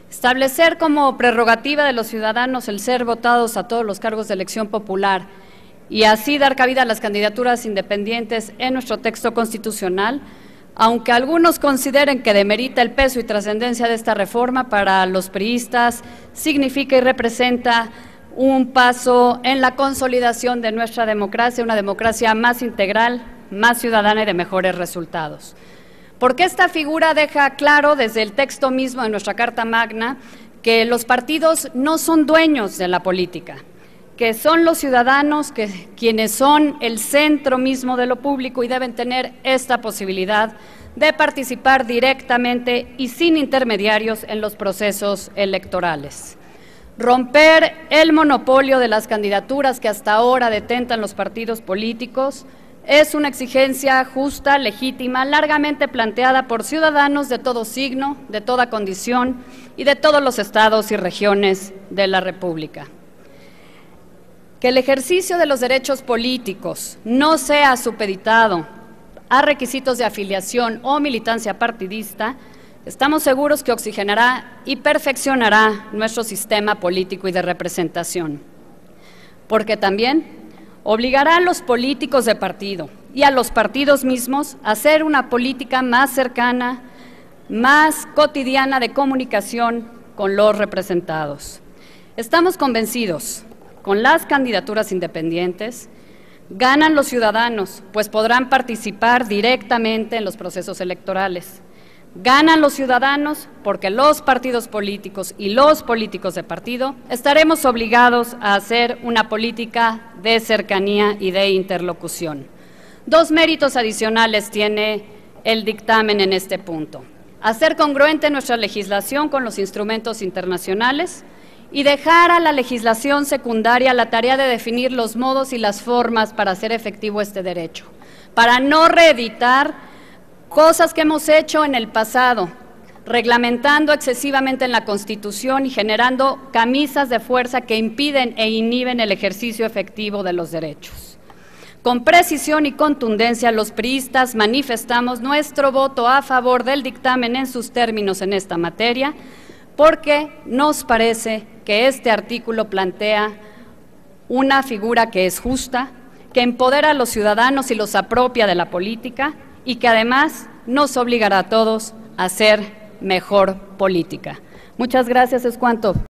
Establecer como prerrogativa de los ciudadanos el ser votados a todos los cargos de elección popular y así dar cabida a las candidaturas independientes en nuestro texto constitucional, aunque algunos consideren que demerita el peso y trascendencia de esta reforma, para los priistas significa y representa un paso en la consolidación de nuestra democracia, una democracia más integral, más ciudadana y de mejores resultados. Porque esta figura deja claro desde el texto mismo de nuestra Carta Magna que los partidos no son dueños de la política, que son los ciudadanos quienes son el centro mismo de lo público y deben tener esta posibilidad de participar directamente y sin intermediarios en los procesos electorales. Romper el monopolio de las candidaturas que hasta ahora detentan los partidos políticos es una exigencia justa, legítima, largamente planteada por ciudadanos de todo signo, de toda condición y de todos los estados y regiones de la República. Que el ejercicio de los derechos políticos no sea supeditado a requisitos de afiliación o militancia partidista, estamos seguros que oxigenará y perfeccionará nuestro sistema político y de representación, porque también obligará a los políticos de partido y a los partidos mismos a hacer una política más cercana, más cotidiana de comunicación con los representados. Estamos convencidos, con las candidaturas independientes, ganan los ciudadanos, pues podrán participar directamente en los procesos electorales. Ganan los ciudadanos porque los partidos políticos y los políticos de partido estaremos obligados a hacer una política de cercanía y de interlocución. Dos méritos adicionales tiene el dictamen en este punto: hacer congruente nuestra legislación con los instrumentos internacionales y dejar a la legislación secundaria la tarea de definir los modos y las formas para hacer efectivo este derecho, para no reeditar cosas que hemos hecho en el pasado, reglamentando excesivamente en la Constitución y generando camisas de fuerza que impiden e inhiben el ejercicio efectivo de los derechos. Con precisión y contundencia, los priistas manifestamos nuestro voto a favor del dictamen en sus términos en esta materia, porque nos parece que este artículo plantea una figura que es justa, que empodera a los ciudadanos y los apropia de la política, y que además nos obligará a todos a hacer mejor política. Muchas gracias, es cuanto.